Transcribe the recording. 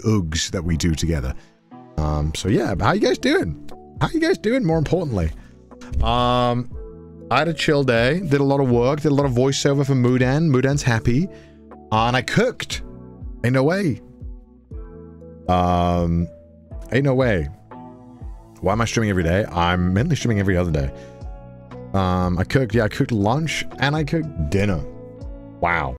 ugs that we do together. So yeah, how you guys doing? How you guys doing, more importantly? I had a chill day, did a lot of work, did a lot of voiceover for Mudan. Mudan's happy. And I cooked. Ain't no way. Ain't no way. Why am I streaming every day? I'm mainly streaming every other day. I cooked lunch and I cooked dinner. Wow.